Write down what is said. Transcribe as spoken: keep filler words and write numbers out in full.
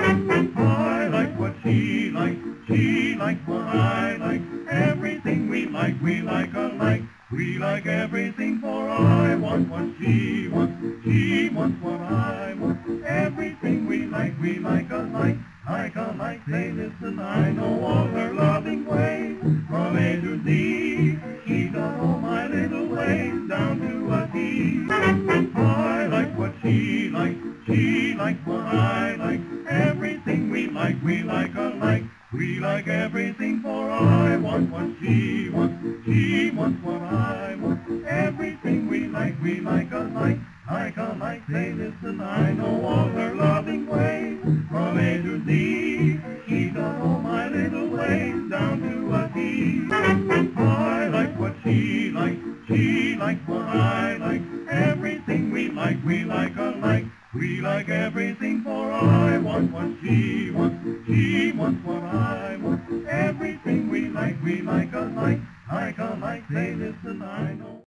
I like what she likes, she likes what I like. Everything we like, we like alike. We like everything, for I want what she wants, she wants what I want. Everything we like, we like alike. Like alike, say listen, I know all her loving ways. From A to Z, she does all my little ways down to a T. I like what she likes, she likes what I like. Everything we like, we like alike. We like everything, for I want what she wants, she wants what I want. Everything we like, we like alike. Like alike, say listen, I know all her loving ways. From A to Z, she does all my little ways down to a T. I like what she likes, she likes what I like. Everything we like, we like alike. We like everything, for I want what she wants, she wants what I want. Everything we like, we like alike. Like alike, say listen, I know.